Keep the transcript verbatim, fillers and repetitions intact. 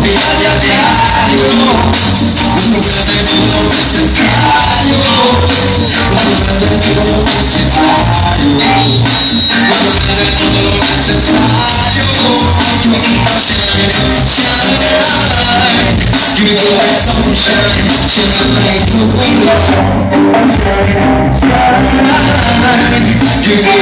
viaje a diario, resolver todo lo necesario, resolver todo lo necesario, resolver todo lo necesario. Give me the sunshine, shine like the moonlight. Give me